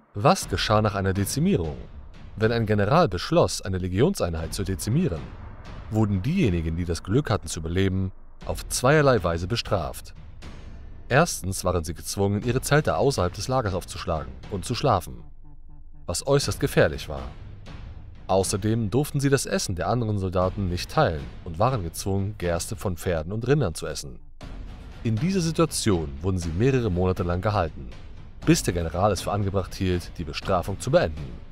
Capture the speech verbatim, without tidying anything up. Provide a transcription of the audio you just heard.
Was geschah nach einer Dezimierung? Wenn ein General beschloss, eine Legionseinheit zu dezimieren, wurden diejenigen, die das Glück hatten zu überleben, auf zweierlei Weise bestraft. Erstens waren sie gezwungen, ihre Zelte außerhalb des Lagers aufzuschlagen und zu schlafen, was äußerst gefährlich war. Außerdem durften sie das Essen der anderen Soldaten nicht teilen und waren gezwungen, Gerste von Pferden und Rindern zu essen. In dieser Situation wurden sie mehrere Monate lang gehalten, bis der General es für angebracht hielt, die Bestrafung zu beenden.